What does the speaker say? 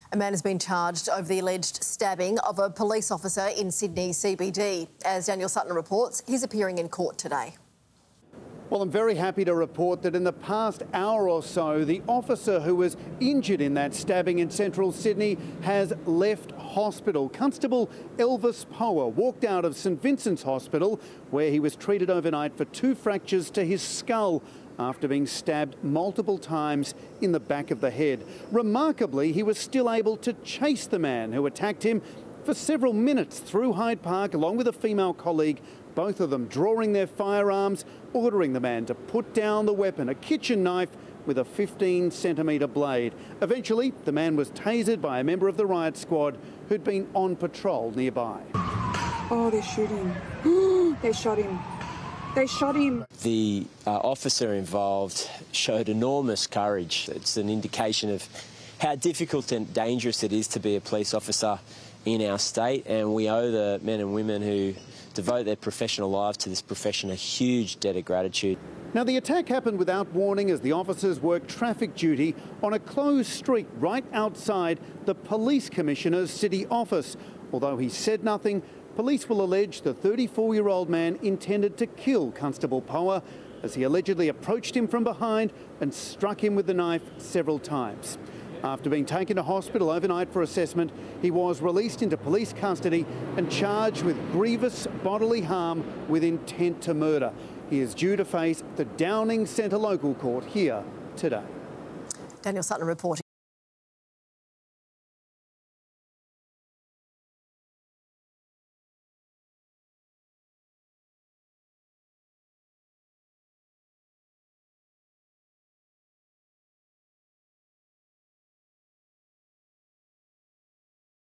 A man has been charged over the alleged stabbing of a police officer in Sydney CBD. As Daniel Sutton reports, he's appearing in court today. Well, I'm very happy to report that in the past hour or so, the officer who was injured in that stabbing in central Sydney has left hospital. Constable Elvis Power walked out of St Vincent's Hospital, where he was treated overnight for 2 fractures to his skull after being stabbed multiple times in the back of the head. Remarkably, he was still able to chase the man who attacked him for several minutes through Hyde Park, along with a female colleague, both of them drawing their firearms, ordering the man to put down the weapon, a kitchen knife with a 15-centimetre blade. Eventually, the man was tasered by a member of the riot squad who'd been on patrol nearby. Oh, they're shooting. They shot him. They shot him. The officer involved showed enormous courage. It's an indication of how difficult and dangerous it is to be a police officer in our state, and we owe the men and women who devote their professional lives to this profession a huge debt of gratitude. Now, the attack happened without warning as the officers worked traffic duty on a closed street right outside the Police Commissioner's city office. Although he said nothing, police will allege the 34-year-old man intended to kill Constable Power as he allegedly approached him from behind and struck him with the knife several times. After being taken to hospital overnight for assessment, he was released into police custody and charged with grievous bodily harm with intent to murder. He is due to face the Downing Centre local court here today. Daniel Sutton reporting.